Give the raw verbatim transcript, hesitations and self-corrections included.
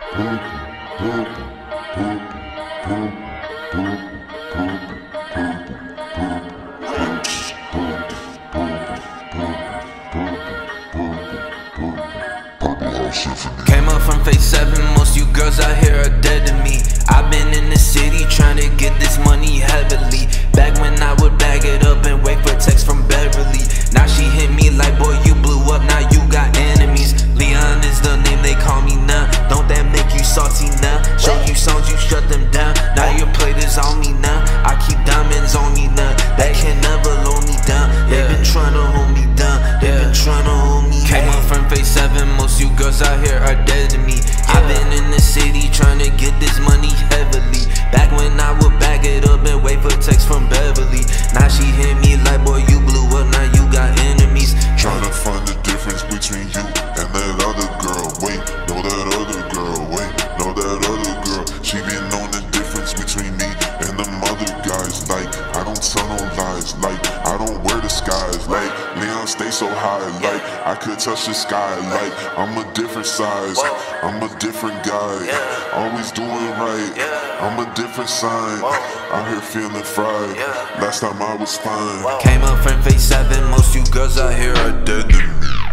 Came up from phase seven, most you girls out here are dead to me. I've been in the city trying to get this money heavily. Back when I would bag it up and wait for text from Beverly. Now she hit me like, boy, you blew up, now you got enemies. Leon is the name they call me now. Don't that make you salty now? Show you songs, you shut them down. Now your plate is on me now. I keep diamonds on me now. They can never low me down. They been trying to hold me down. They been trying to hold me down. Came up from phase seven, most you girls out here are dead to me. I've been in the city trying to get this money heavily. Back when I would bag it up and wait for text from Beverly. Now she hit me like, boy, you blew up, now you got enemies. Trying to find the difference between you and that other girl. Wait, know that other girl. Wait, know that other girl. She been knowing the difference between me and them other guys. Like, I don't tell no lies. Like, I don't wear disguise. Like, Leon stay so high. Like, I could touch the sky. Like, I'm a different size. I'm a different guy. Always doing right. I'm a different sign. Out here feeling fried. Last time I was fine. Came up from phase seven, most you girls out here are dead to me.